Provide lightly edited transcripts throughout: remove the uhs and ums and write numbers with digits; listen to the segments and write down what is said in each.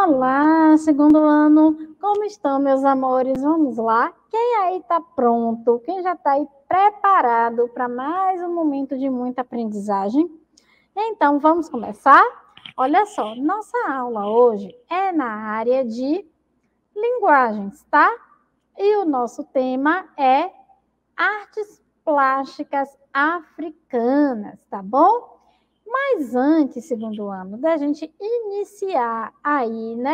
Olá, segundo ano, como estão, meus amores? Vamos lá? Quem aí está pronto? Quem já está aí preparado para mais um momento de muita aprendizagem? Então, vamos começar? Olha só, nossa aula hoje é na área de linguagens, tá? E o nosso tema é artes plásticas africanas, tá bom? Mas antes, segundo ano, da gente iniciar aí, né,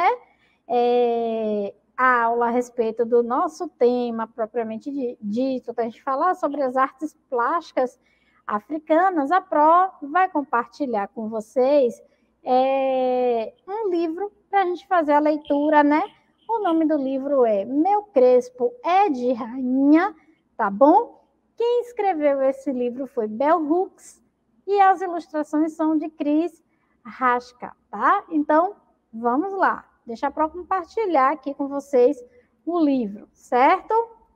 a aula a respeito do nosso tema propriamente dito, para a gente falar sobre as artes plásticas africanas, a Pro vai compartilhar com vocês um livro para a gente fazer a leitura, né? O nome do livro é Meu Crespo é de Rainha, tá bom? Quem escreveu esse livro foi Bell Hooks, e as ilustrações são de Cris Rasca, tá? Então, vamos lá. Deixa eu compartilhar aqui com vocês o livro, certo?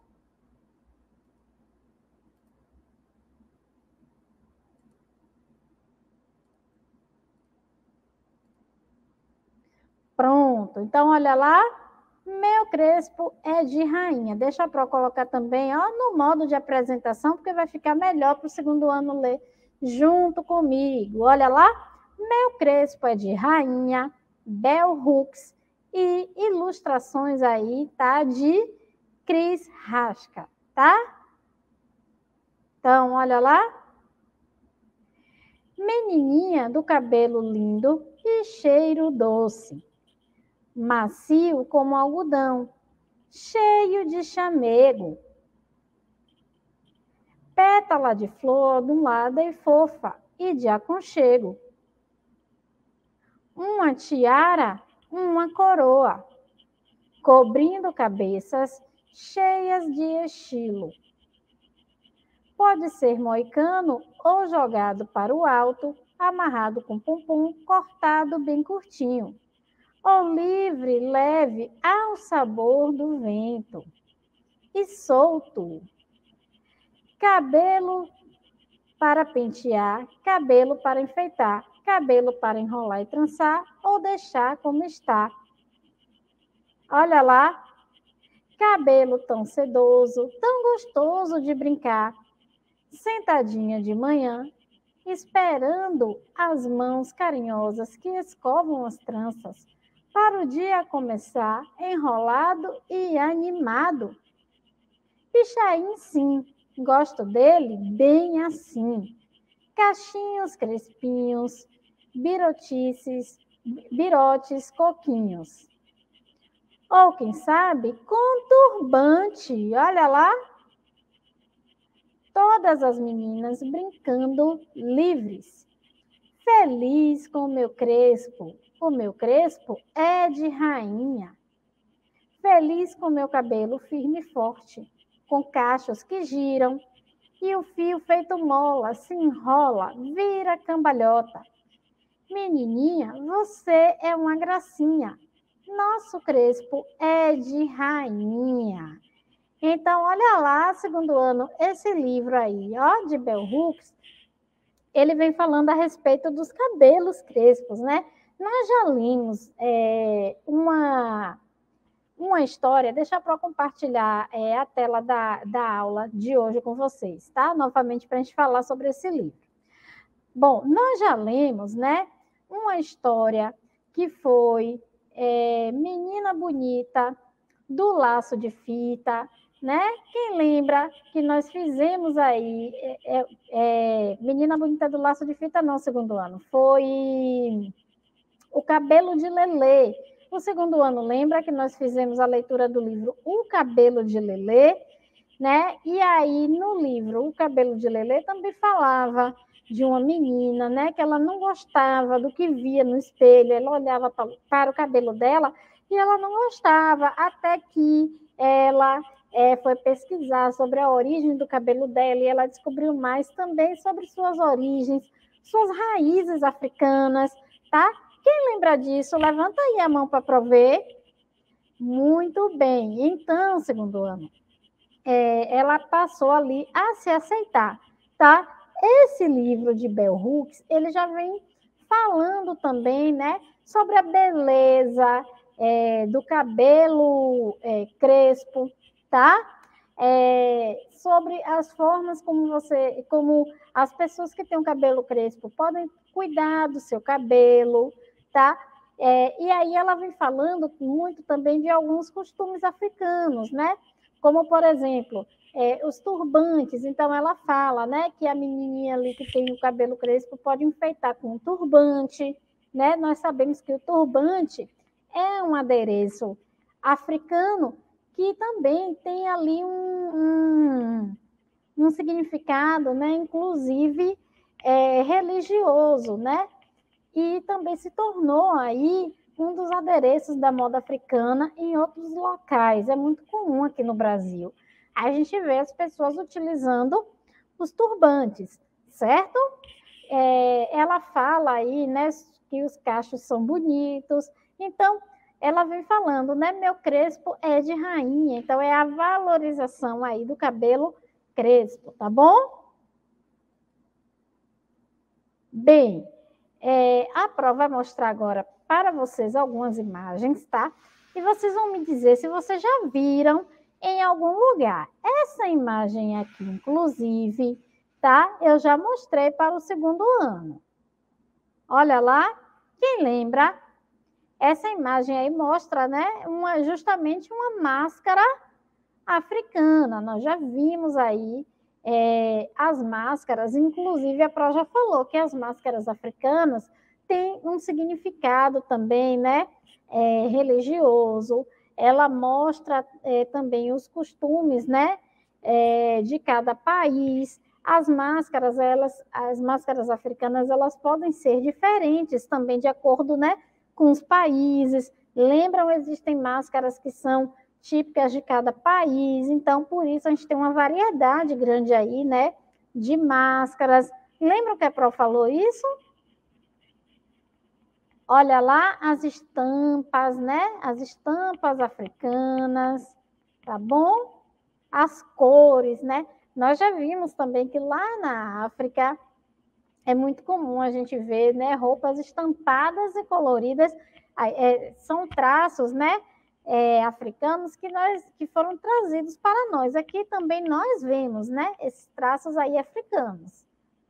Pronto. Então, olha lá. Meu Crespo é de Rainha. Deixa eu colocar também no modo de apresentação, porque vai ficar melhor para o segundo ano ler junto comigo. Olha lá. Meu Crespo é de Rainha, Bell Hooks e ilustrações aí, tá? De Cris Rasca, tá? Então, olha lá. Menininha do cabelo lindo e cheiro doce, macio como algodão, cheio de chamego, pétala de flor ondulada e fofa e de aconchego, uma tiara, uma coroa, cobrindo cabeças cheias de estilo. Pode ser moicano ou jogado para o alto, amarrado com pompom, cortado bem curtinho, ou livre, leve, ao sabor do vento, e solto. Cabelo para pentear, cabelo para enfeitar, cabelo para enrolar e trançar, ou deixar como está. Olha lá, cabelo tão sedoso, tão gostoso de brincar, sentadinha de manhã, esperando as mãos carinhosas que escovam as tranças, para o dia começar enrolado e animado. Pichain, sim, gosto dele bem assim. Cachinhos crespinhos, birotes coquinhos. Ou, quem sabe, com turbante, olha lá. Todas as meninas brincando livres. Feliz com o meu crespo é de rainha. Feliz com meu cabelo firme e forte, com cachos que giram, e o fio feito mola se enrola, vira cambalhota. Menininha, você é uma gracinha. Nosso crespo é de rainha. Então, olha lá, segundo ano, esse livro aí, de Bell Hooks, ele vem falando a respeito dos cabelos crespos, né? Nós já lemos uma história, deixa eu compartilhar a tela da aula de hoje com vocês, tá? Novamente, para a gente falar sobre esse livro. Bom, nós já lemos, né, uma história que foi Menina Bonita, do Laço de Fita, né? Quem lembra que nós fizemos aí Menina Bonita do Laço de Fita, não, segundo ano, foi O Cabelo de Lelê. O segundo ano lembra que nós fizemos a leitura do livro O Cabelo de Lelê, né? E aí no livro O Cabelo de Lelê também falava de uma menina, né, que ela não gostava do que via no espelho, ela olhava para o cabelo dela e ela não gostava, até que ela foi pesquisar sobre a origem do cabelo dela e ela descobriu mais também sobre suas origens, suas raízes africanas, tá? Quem lembra disso, levanta aí a mão para prover. Muito bem. Então, segundo ano, ela passou ali a se aceitar, tá? Esse livro de Bell Hooks, ele já vem falando também, né, sobre a beleza do cabelo crespo, tá? Sobre as formas como as pessoas que têm o cabelo crespo podem cuidar do seu cabelo, tá? E aí ela vem falando muito também de alguns costumes africanos, né? Como, por exemplo, os turbantes. Então, ela fala, né, que a menininha ali que tem o cabelo crespo pode enfeitar com um turbante, né? Nós sabemos que o turbante é um adereço africano que também tem ali um significado, né, inclusive religioso, né? E também se tornou aí um dos adereços da moda africana em outros locais. É muito comum aqui no Brasil. A gente vê as pessoas utilizando os turbantes, certo? Ela fala aí, né, que os cachos são bonitos. Então, ela vem falando, né, meu crespo é de rainha. Então, é a valorização aí do cabelo crespo, tá bom? Bem, a prova vai mostrar agora para vocês algumas imagens, tá? E vocês vão me dizer se vocês já viram em algum lugar. Essa imagem aqui, inclusive, tá? Eu já mostrei para o segundo ano. Olha lá, quem lembra? Essa imagem aí mostra, né, justamente uma máscara africana. Nós já vimos aí as máscaras, inclusive a Pro já falou que as máscaras africanas têm um significado também, né, religioso. Ela mostra também os costumes, né, de cada país. As máscaras africanas, elas podem ser diferentes também de acordo, né, com os países. Lembram, existem máscaras que são típicas de cada país, então por isso a gente tem uma variedade grande aí, né, de máscaras. Lembra que a Pro falou isso? Olha lá as estampas, né? As estampas africanas, tá bom? As cores, né? Nós já vimos também que lá na África é muito comum a gente ver, né, roupas estampadas e coloridas, são traços, né, africanos que foram trazidos para nós. Aqui também nós vemos, né, esses traços aí africanos.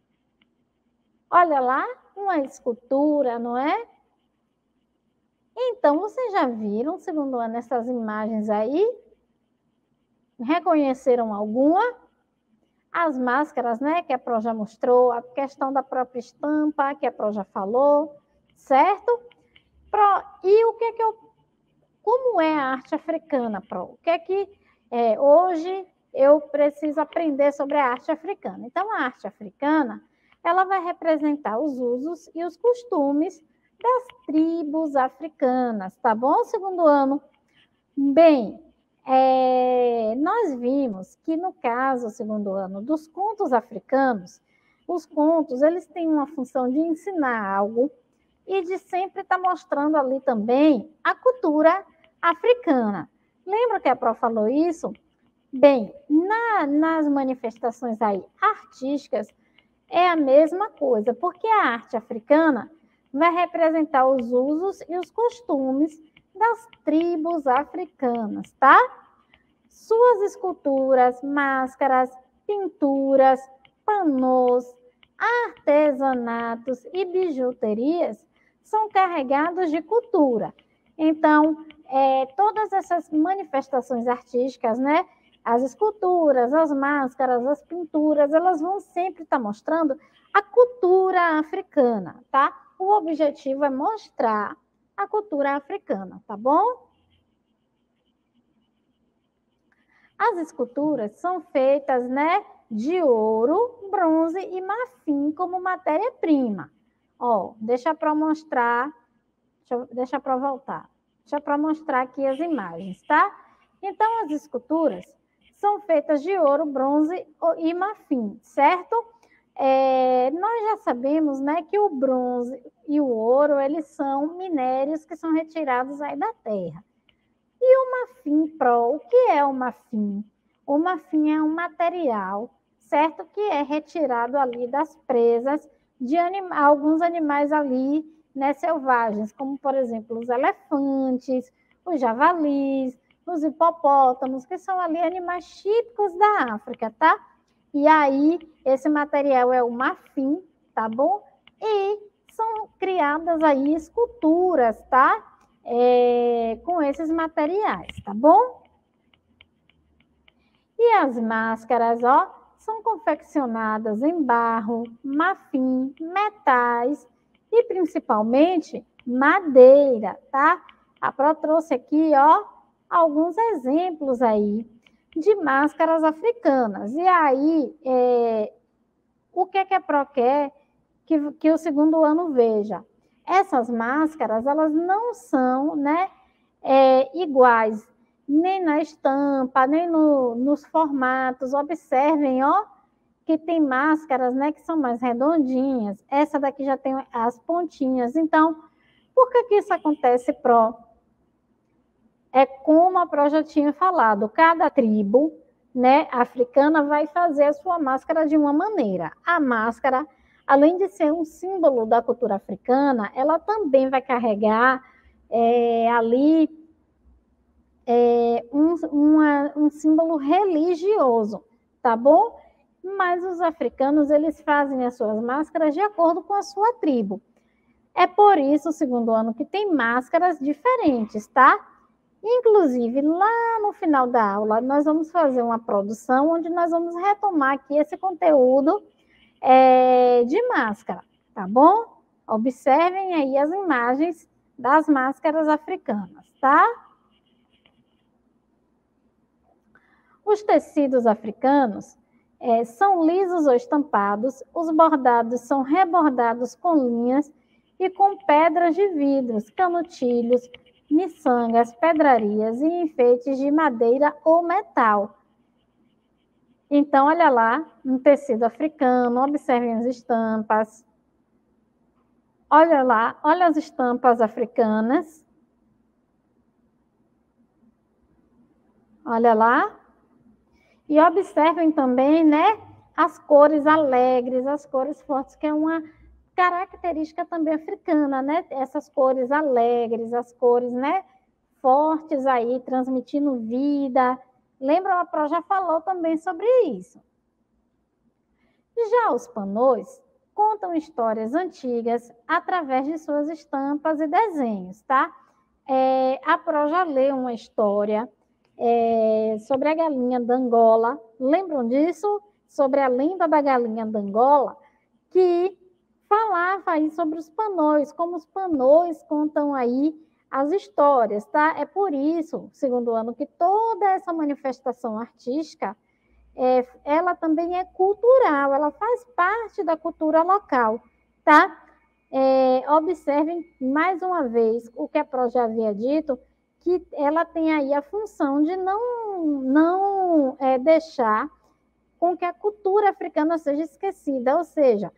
Olha lá, uma escultura, não é? Então, vocês já viram, segundo ano, essas imagens aí? Reconheceram alguma? As máscaras, né, que a Pro já mostrou, a questão da própria estampa, que a Pro já falou, certo? Pro, e o que é que como é a arte africana, Pro? O que é que hoje eu preciso aprender sobre a arte africana? Então, a arte africana, ela vai representar os usos e os costumes das tribos africanas, tá bom, segundo ano? Bem, nós vimos que no caso, segundo ano, dos contos africanos, os contos, eles têm uma função de ensinar algo e de sempre estar mostrando ali também a cultura africana. Lembra que a Pro falou isso? Bem, nas manifestações aí artísticas é a mesma coisa, porque a arte africana vai representar os usos e os costumes das tribos africanas, tá? Suas esculturas, máscaras, pinturas, panos, artesanatos e bijuterias são carregados de cultura. Então, todas essas manifestações artísticas, né? As esculturas, as máscaras, as pinturas, elas vão sempre estar mostrando a cultura africana, tá? O objetivo é mostrar a cultura africana, tá bom? As esculturas são feitas, né, de ouro, bronze e marfim como matéria-prima. Ó, deixa para mostrar, deixa para voltar. Deixa para mostrar aqui as imagens, tá? Então, as esculturas são feitas de ouro, bronze e marfim, certo? Nós já sabemos, né, que o bronze e o ouro, eles são minérios que são retirados aí da terra. E o marfim, Pro, o que é o marfim? O marfim é um material, certo? Que é retirado ali das presas de alguns animais ali, né, selvagens, como, por exemplo, os elefantes, os javalis, os hipopótamos, que são ali animais típicos da África, tá? E aí, esse material é o marfim, tá bom? E são criadas aí esculturas, tá? Com esses materiais, tá bom? E as máscaras, ó, são confeccionadas em barro, marfim, metais e principalmente madeira, tá? A Pro trouxe aqui, ó, alguns exemplos aí de máscaras africanas. E aí, o que a Pro quer que o segundo ano veja? Essas máscaras, elas não são, né, iguais, nem na estampa, nem nos formatos. Observem, ó, que tem máscaras, né, que são mais redondinhas. Essa daqui já tem as pontinhas. Então, por que isso acontece, Pro? É como a Pro já tinha falado, cada tribo, né, africana vai fazer a sua máscara de uma maneira. A máscara, além de ser um símbolo da cultura africana, ela também vai carregar ali um símbolo religioso, tá bom? Mas os africanos, eles fazem as suas máscaras de acordo com a sua tribo. É por isso, o segundo ano, que tem máscaras diferentes, tá? Inclusive, lá no final da aula, nós vamos fazer uma produção onde nós vamos retomar aqui esse conteúdo de máscara, tá bom? Observem aí as imagens das máscaras africanas, tá? Os tecidos africanos são lisos ou estampados, os bordados são rebordados com linhas e com pedras de vidros, canutilhos, miçangas, pedrarias e enfeites de madeira ou metal. Então, olha lá, um tecido africano, observem as estampas. Olha lá, olha as estampas africanas. Olha lá. E observem também, né, as cores alegres, as cores fortes, que é uma característica também africana, né? Essas cores alegres, as cores, né, fortes aí, transmitindo vida. Lembra, a Pro já falou também sobre isso. Já os panôs contam histórias antigas através de suas estampas e desenhos, tá? A Pro já leu uma história sobre a galinha da Angola. Lembram disso? Sobre a lenda da galinha da Angola, que falava aí sobre os panôs, como os panôs contam aí as histórias, tá? É por isso, segundo ano, que toda essa manifestação artística, ela também é cultural, ela faz parte da cultura local, tá? Observem mais uma vez o que a Pro já havia dito, que ela tem aí a função de não deixar com que a cultura africana seja esquecida, ou seja,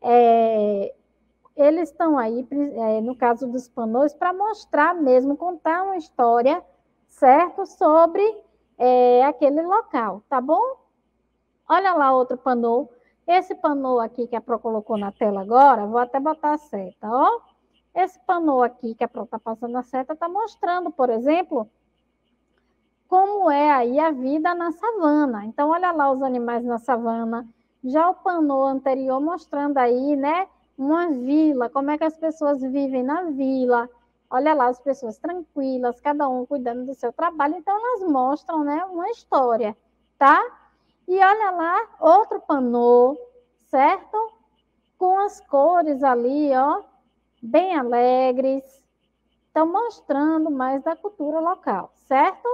eles estão aí, no caso dos panôs, para mostrar mesmo, contar uma história, certo, sobre aquele local, tá bom? Olha lá outro panô. Esse panô aqui que a Pro colocou na tela agora, vou até botar a seta, ó. Esse panô aqui que a Pro está passando a seta está mostrando, por exemplo, como é aí a vida na savana. Então, olha lá os animais na savana. Já o panô anterior mostrando aí, né, uma vila, como é que as pessoas vivem na vila. Olha lá, as pessoas tranquilas, cada um cuidando do seu trabalho. Então, elas mostram, né, uma história, tá? E olha lá, outro panô, certo? Com as cores ali, ó, bem alegres. Estão mostrando mais da cultura local, certo?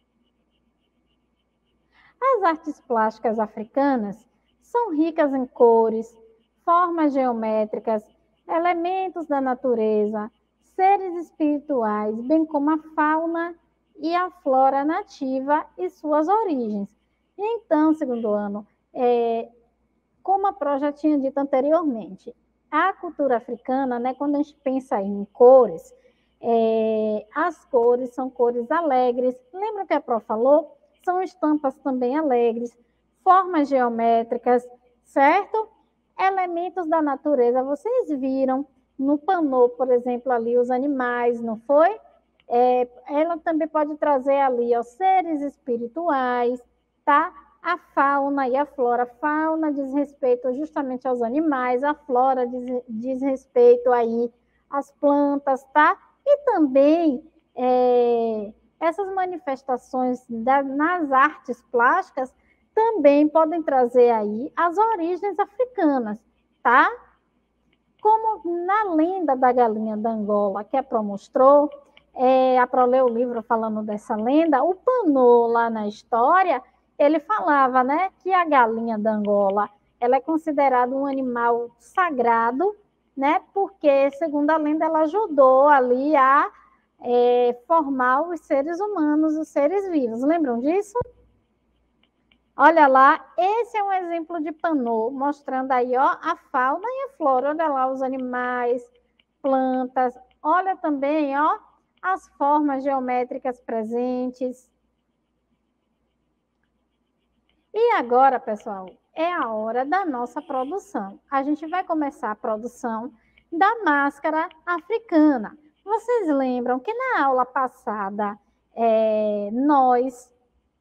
As artes plásticas africanas são ricas em cores, formas geométricas, elementos da natureza, seres espirituais, bem como a fauna e a flora nativa e suas origens. Então, segundo ano, como a Pro já tinha dito anteriormente, a cultura africana, né, quando a gente pensa em cores, as cores são cores alegres. Lembra que a Pro falou? São estampas também alegres, formas geométricas, certo? Elementos da natureza, vocês viram, no panou, por exemplo, ali os animais, não foi? Ela também pode trazer ali os seres espirituais, tá? A fauna e a flora. A fauna diz respeito justamente aos animais, a flora diz respeito aí às plantas, tá? E também essas manifestações nas artes plásticas também podem trazer aí as origens africanas, tá? Como na lenda da galinha da Angola, que a Pro mostrou, a Pro leu o livro falando dessa lenda, o Panô lá na história, ele falava, né, que a galinha da Angola, ela é considerada um animal sagrado, né, porque, segundo a lenda, ela ajudou ali a formar os seres humanos, os seres vivos. Lembram disso? Olha lá, esse é um exemplo de Panô, mostrando aí, ó, a fauna e a flora. Olha lá os animais, plantas. Olha também, ó, as formas geométricas presentes. E agora, pessoal, é a hora da nossa produção. A gente vai começar a produção da máscara africana. Vocês lembram que na aula passada nós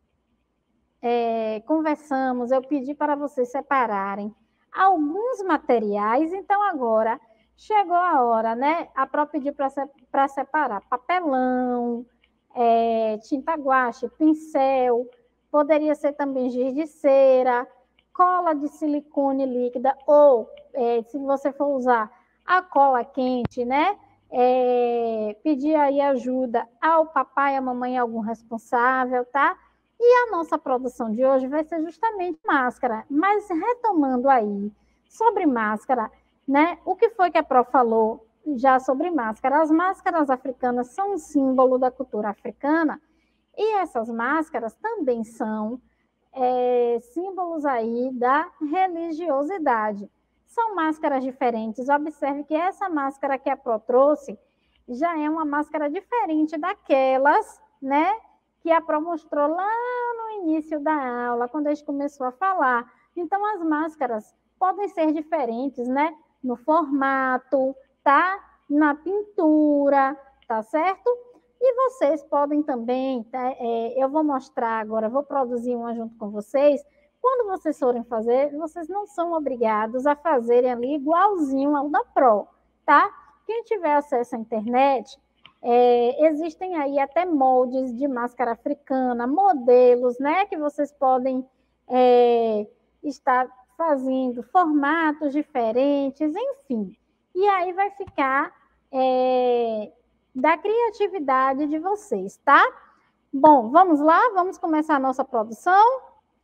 conversamos, eu pedi para vocês separarem alguns materiais, então agora chegou a hora, né? A Pró pediu para separar papelão, tinta guache, pincel, poderia ser também giz de cera, cola de silicone líquida, ou se você for usar a cola quente, né? Pedir aí ajuda ao papai, à mamãe, algum responsável, tá? E a nossa produção de hoje vai ser justamente máscara. Mas retomando aí sobre máscara, né? O que foi que a Pró falou já sobre máscara? As máscaras africanas são um símbolo da cultura africana e essas máscaras também são símbolos aí da religiosidade. São máscaras diferentes. Observe que essa máscara que a Pró trouxe já é uma máscara diferente daquelas, né? Que a Pró mostrou lá no início da aula, quando a gente começou a falar. Então, as máscaras podem ser diferentes, né? No formato, tá? Na pintura, tá certo? E vocês podem também, tá? Eu vou mostrar agora, vou produzir uma junto com vocês. Quando vocês forem fazer, vocês não são obrigados a fazerem ali igualzinho ao da Pró, tá? Quem tiver acesso à internet, existem aí até moldes de máscara africana, modelos, né, que vocês podem estar fazendo, formatos diferentes, enfim. E aí vai ficar da criatividade de vocês, tá? Bom, vamos lá? Vamos começar a nossa produção?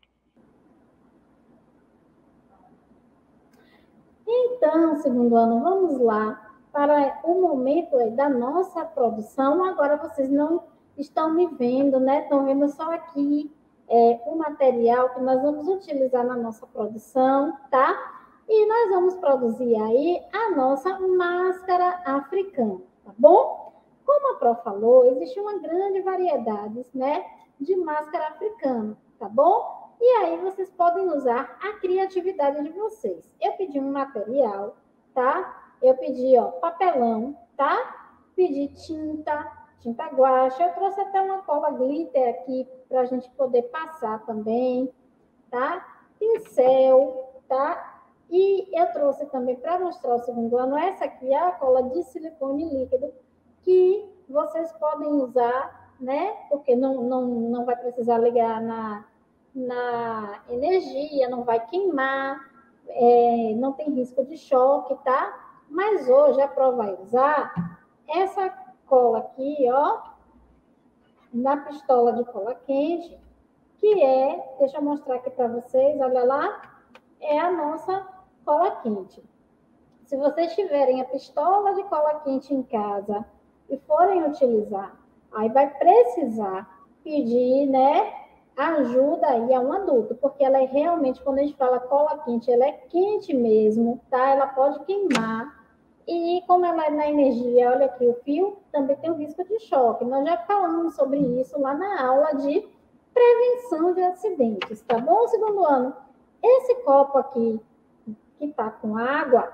Então, segundo ano, vamos lá para o momento da nossa produção. Agora vocês não estão me vendo, né? Estão vendo só aqui o material que nós vamos utilizar na nossa produção, tá? E nós vamos produzir aí a nossa máscara africana, tá bom? Como a Pró falou, existe uma grande variedade, né, de máscara africana, tá bom? E aí vocês podem usar a criatividade de vocês. Eu pedi um material, tá? Eu pedi, ó, papelão, tá? Pedi tinta guache. Eu trouxe até uma cola glitter aqui para a gente poder passar também, tá? Pincel, tá? E eu trouxe também para mostrar o segundo ano, essa aqui é a cola de silicone líquido, que vocês podem usar, né? Porque não vai precisar ligar na energia, não vai queimar, não tem risco de choque, tá? Mas hoje a Pró vai usar essa cola aqui, ó, na pistola de cola quente, que deixa eu mostrar aqui para vocês, olha lá, é a nossa cola quente. Se vocês tiverem a pistola de cola quente em casa e forem utilizar, aí vai precisar pedir, né, ajuda aí a um adulto, porque ela é realmente, quando a gente fala cola quente, ela é quente mesmo, tá? Ela pode queimar. E como ela é na energia, olha aqui o fio, também tem o risco de choque. Nós já falamos sobre isso lá na aula de prevenção de acidentes, tá bom, segundo ano? Esse copo aqui, que tá com água,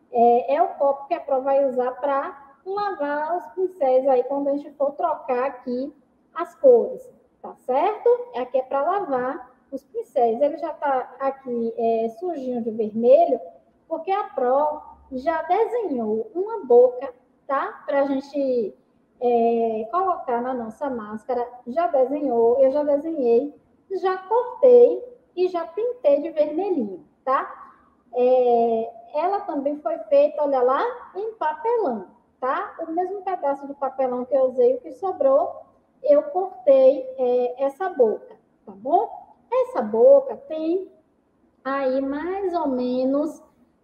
é o copo que a Pro vai usar para lavar os pincéis aí quando a gente for trocar aqui as cores, tá certo? Aqui é para lavar os pincéis. Ele já está aqui sujinho de vermelho, porque a Pro já desenhou uma boca, tá? Para a gente colocar na nossa máscara. Já desenhou, eu já desenhei, já cortei e já pintei de vermelhinho, tá? Ela também foi feita, olha lá, em papelão, tá? O mesmo pedaço do papelão que eu usei, o que sobrou, eu cortei essa boca, tá bom? Essa boca tem aí mais ou menos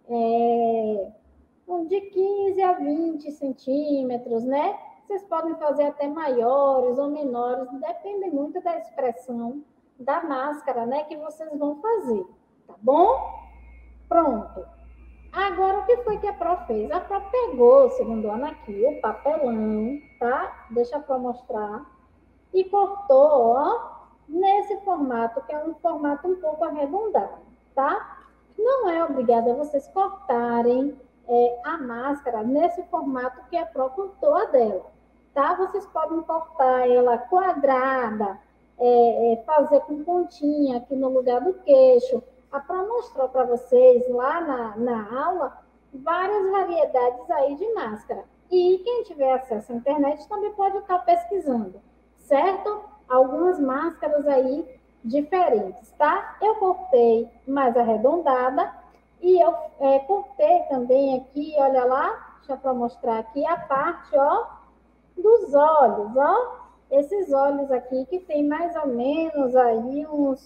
de 15 a 20 centímetros, né? Vocês podem fazer até maiores ou menores, depende muito da expressão da máscara, né, que vocês vão fazer, tá bom? Pronto. Agora, o que foi que a Pro fez? A Pro pegou, segundo ano aqui, o papelão, tá? Deixa a Pro mostrar. E cortou, ó, nesse formato, que é um formato um pouco arredondado, tá? Não é obrigado a vocês cortarem a máscara nesse formato que a Pro cortou a dela, tá? Vocês podem cortar ela quadrada, fazer com pontinha aqui no lugar do queixo. A Pro mostrou para vocês lá na aula várias variedades aí de máscara. E quem tiver acesso à internet também pode estar pesquisando, certo? Algumas máscaras aí diferentes, tá? Eu cortei mais arredondada e eu cortei também aqui, olha lá, deixa eu mostrar aqui a parte, ó, dos olhos, ó. Esses olhos aqui que tem mais ou menos aí uns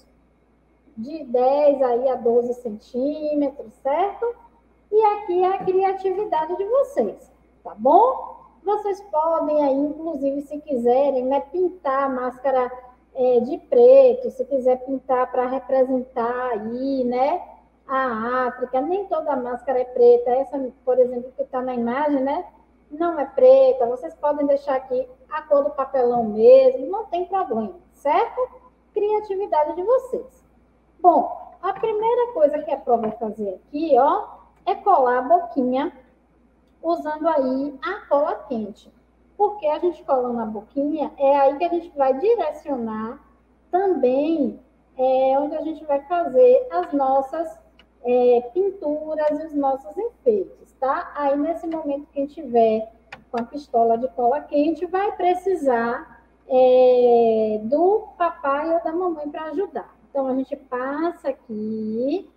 de 10 aí a 12 centímetros, certo? E aqui é a criatividade de vocês, tá bom? Vocês podem aí, inclusive, se quiserem, né, pintar a máscara de preto, se quiser pintar para representar aí, né, a África. Nem toda máscara é preta. Essa, por exemplo, que está na imagem, né, não é preta. Vocês podem deixar aqui a cor do papelão mesmo, não tem problema, certo? Criatividade de vocês. Bom, a primeira coisa que a Pro vai fazer aqui, ó, é colar a boquinha usando aí a cola quente. Porque a gente colando a boquinha, é aí que a gente vai direcionar também onde a gente vai fazer as nossas pinturas e os nossos enfeites, tá? Aí, nesse momento que a gente tiver com a pistola de cola quente, vai precisar do papai ou da mamãe para ajudar. Então, a gente passa aqui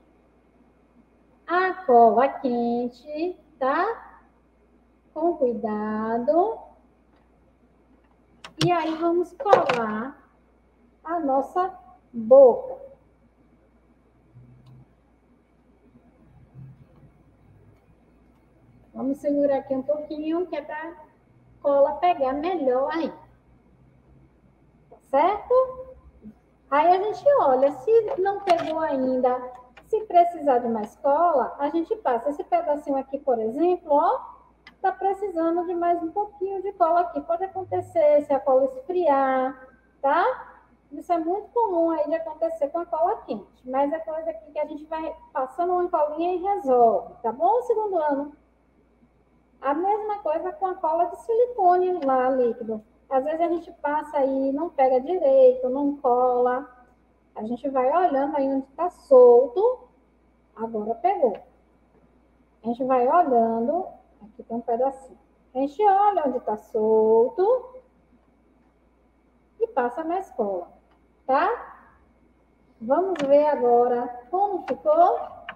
a cola quente, tá? Com cuidado. E aí vamos colar a nossa boca. Vamos segurar aqui um pouquinho, que é para cola pegar melhor aí. Tá certo? Aí a gente olha, se não pegou ainda, se precisar de mais cola, a gente passa. Esse pedacinho aqui, por exemplo, ó, tá precisando de mais um pouquinho de cola aqui. Pode acontecer se a cola esfriar, tá? Isso é muito comum aí de acontecer com a cola quente. Mas é coisa aqui que a gente vai passando uma colinha e resolve, tá bom? Segundo ano. A mesma coisa com a cola de silicone lá, líquido. Às vezes a gente passa aí, não pega direito, não cola. A gente vai olhando aí onde está solto. Agora pegou. A gente vai olhando. Aqui tem um pedacinho. A gente olha onde está solto e passa na escola, tá? Vamos ver agora como ficou.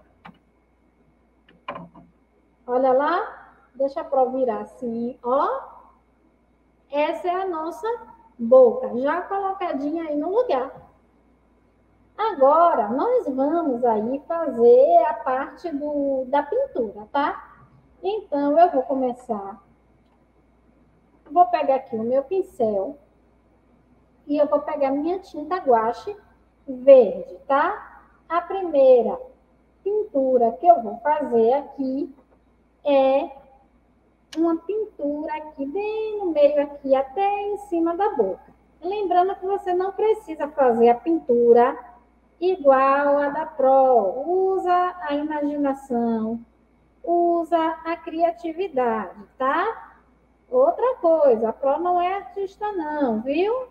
Olha lá, deixa a Pro virar assim, ó. Essa é a nossa boca, já colocadinha aí no lugar. Agora, nós vamos aí fazer a parte da pintura, tá? Então, eu vou começar. Vou pegar aqui o meu pincel e eu vou pegar minha tinta guache verde, tá? A primeira pintura que eu vou fazer aqui é uma pintura aqui bem no meio aqui, até em cima da boca. Lembrando que você não precisa fazer a pintura igual a da Pro. Usa a imaginação. usa a criatividade, tá? Outra coisa, a Pro não é artista não, viu?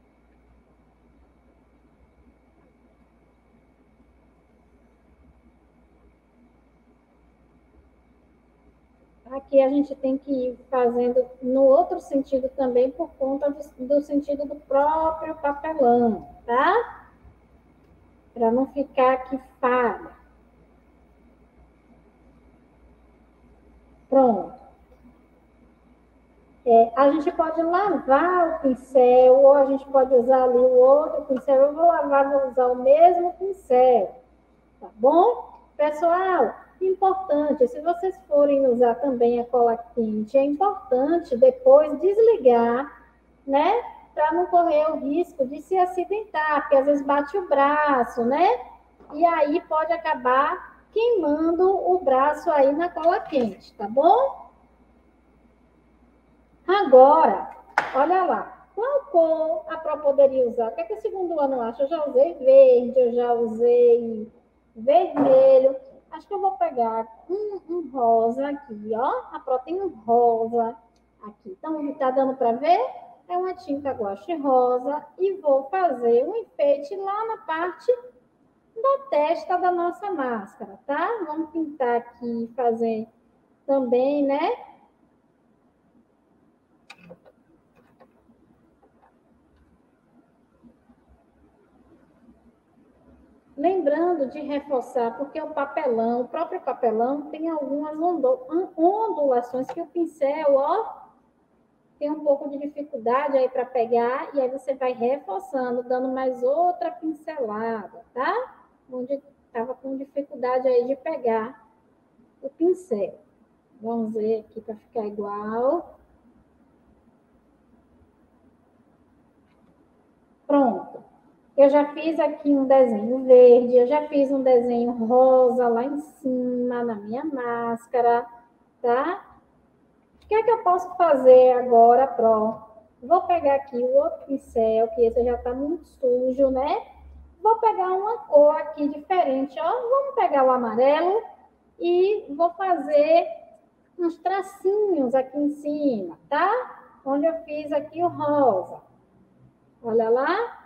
Aqui a gente tem que ir fazendo no outro sentido também, por conta do sentido do próprio papelão, tá? Para não ficar aqui falha. Pronto. A gente pode lavar o pincel, ou a gente pode usar ali o outro pincel. Eu vou lavar, vou usar o mesmo pincel, tá bom? Pessoal, importante, se vocês forem usar também a cola quente, é importante depois desligar, né? Para não correr o risco de se acidentar, porque às vezes bate o braço, né? E aí pode acabar queimando o braço aí na cola quente, tá bom? Agora, olha lá, qual cor a Pro poderia usar? O que é que o segundo ano acha? Eu já usei verde, eu já usei vermelho. Acho que eu vou pegar um rosa aqui, ó. A Pro tem um rosa aqui. Então, tá dando para ver? É uma tinta guache rosa e vou fazer um enfeite lá na parte da testa da nossa máscara, tá? Vamos pintar aqui, fazer também, né? Lembrando de reforçar, porque o próprio papelão tem algumas ondulações que o pincel, ó, tem um pouco de dificuldade aí para pegar, e aí você vai reforçando, dando mais outra pincelada, tá? Onde estava com dificuldade aí de pegar o pincel. Vamos ver aqui para ficar igual. Pronto. Eu já fiz aqui um desenho verde, eu já fiz um desenho rosa lá em cima na minha máscara, tá? O que é que eu posso fazer agora, Pro? Vou pegar aqui o outro pincel, que esse já tá muito sujo, né? Vou pegar uma cor aqui diferente, ó. Vamos pegar o amarelo e vou fazer uns tracinhos aqui em cima, tá? Onde eu fiz aqui o rosa. Olha lá.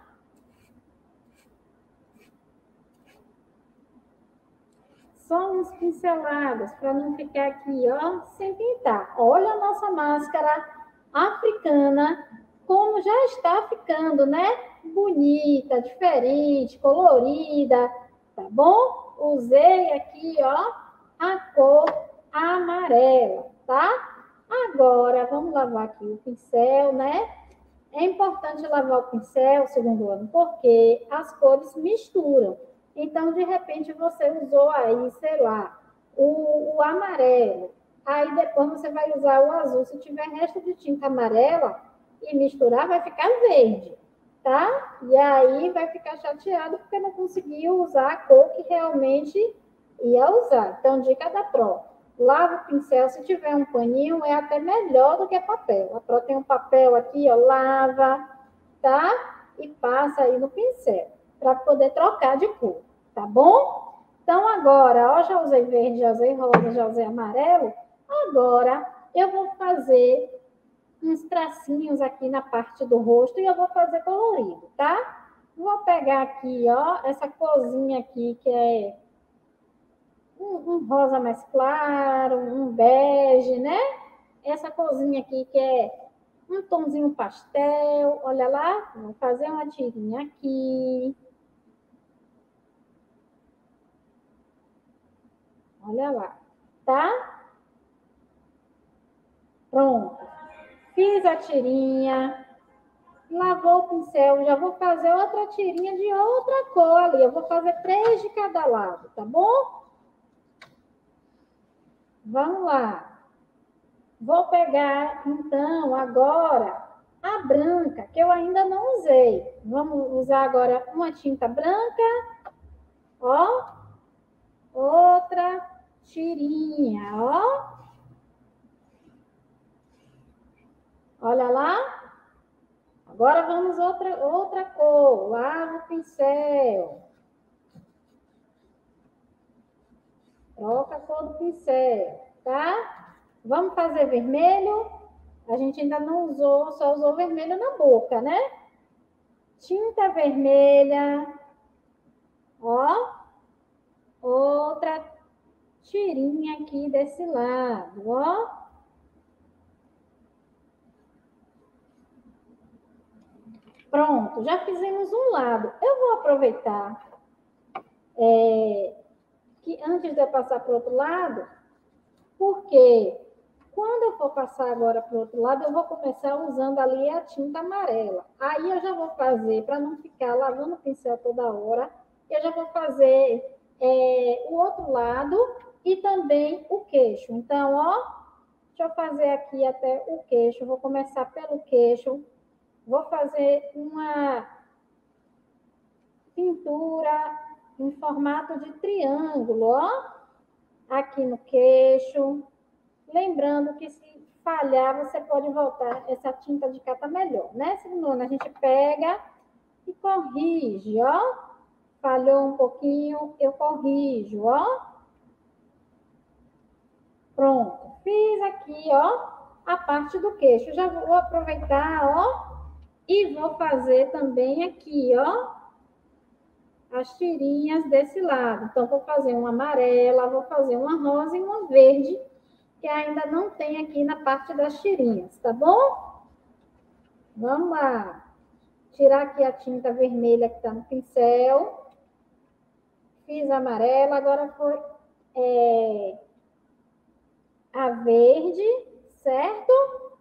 Só umas pinceladas para não ficar aqui, ó, sem pintar. Olha a nossa máscara africana, como já está ficando, né? Bonita, diferente, colorida, tá bom? Usei aqui, ó, a cor amarela, tá? Agora, vamos lavar aqui o pincel, né? É importante lavar o pincel, segundo ano, porque as cores misturam. Então, de repente, você usou aí, sei lá, o amarelo. Aí depois você vai usar o azul. Se tiver resto de tinta amarela e misturar, vai ficar verde, tá? E aí vai ficar chateado porque não conseguiu usar a cor que realmente ia usar. Então, dica da Pro. Lava o pincel, se tiver um paninho, é até melhor do que papel. A Pro tem um papel aqui, ó, lava, tá? E passa aí no pincel, para poder trocar de cor, tá bom? Então, agora, ó, já usei verde, já usei rosa, já usei amarelo. Agora, eu vou fazer uns tracinhos aqui na parte do rosto e eu vou fazer colorido, tá? Vou pegar aqui, ó, essa corzinha aqui, que é um rosa mais claro, um bege, né? Essa corzinha aqui que é um tomzinho pastel, olha lá, vou fazer uma tirinha aqui. Olha lá, tá? Pronto. Fiz a tirinha, lavou o pincel, já vou fazer outra tirinha de outra cor ali. Eu vou fazer 3 de cada lado, tá bom? Vamos lá. Vou pegar, então, agora a branca, que eu ainda não usei. Vamos usar agora uma tinta branca, ó, outra tirinha, ó. Olha lá. Agora vamos outra cor. Lava o pincel. Troca a cor do pincel, tá? Vamos fazer vermelho? A gente ainda não usou, só usou vermelho na boca, né? Tinta vermelha. Ó. Outra tirinha aqui desse lado, ó. Pronto, já fizemos um lado. Eu vou aproveitar que antes de eu passar para o outro lado, porque quando eu for passar agora para o outro lado, eu vou começar usando ali a tinta amarela. Aí eu já vou fazer, para não ficar lavando o pincel toda hora, eu já vou fazer o outro lado e também o queixo. Então, ó, deixa eu fazer aqui até o queixo. Vou começar pelo queixo. Vou fazer uma pintura em formato de triângulo, ó, aqui no queixo. Lembrando que se falhar, você pode voltar. Essa tinta de cá tá melhor, né? Segundo ano, a gente pega e corrige, ó. Falhou um pouquinho, eu corrijo, ó. Pronto. Fiz aqui, ó, a parte do queixo. Já vou aproveitar, ó, e vou fazer também aqui, ó, as tirinhas desse lado. Então, vou fazer uma amarela, vou fazer uma rosa e uma verde, que ainda não tem aqui na parte das tirinhas, tá bom? Vamos lá. Tirar aqui a tinta vermelha que está no pincel. Fiz a amarela, agora foi a verde, certo?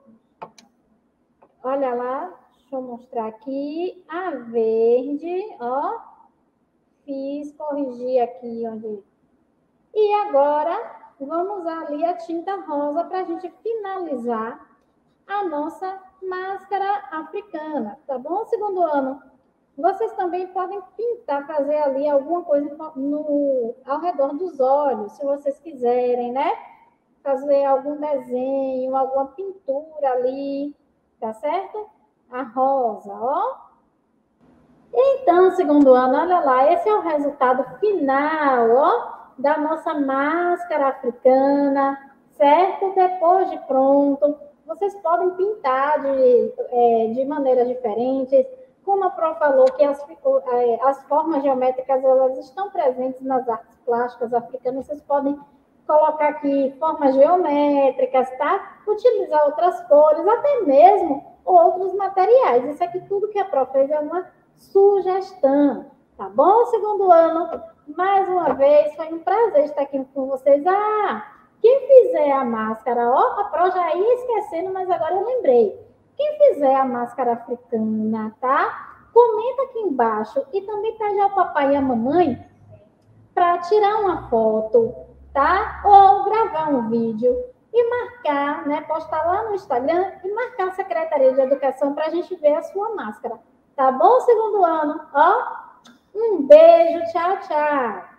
Olha lá, deixa eu mostrar aqui. A verde, ó. Fiz, corrigi aqui onde... E agora, vamos usar ali a tinta rosa para a gente finalizar a nossa máscara africana, tá bom? Segundo ano, vocês também podem pintar, fazer ali alguma coisa ao redor dos olhos, se vocês quiserem, né? Fazer algum desenho, alguma pintura ali, tá certo? A rosa, ó. Então, segundo ano, olha lá, esse é o resultado final, ó, da nossa máscara africana, certo? Depois de pronto, vocês podem pintar de maneiras diferentes. Como a Pro falou, que as formas geométricas, elas estão presentes nas artes plásticas africanas, vocês podem colocar aqui formas geométricas, tá? Utilizar outras cores, até mesmo outros materiais. Isso aqui, tudo que a Pro fez é uma sugestão, tá bom? Segundo ano, mais uma vez, foi um prazer estar aqui com vocês. Quem fizer a máscara, ó, a Pro já ia esquecendo, mas agora eu lembrei. Quem fizer a máscara africana, tá? Comenta aqui embaixo e também pede ao papai e à mamãe para tirar uma foto, tá? Ou gravar um vídeo e marcar, né? Postar lá no Instagram e marcar a Secretaria de Educação para a gente ver a sua máscara. Tá bom, segundo ano? Ó, um beijo, tchau, tchau.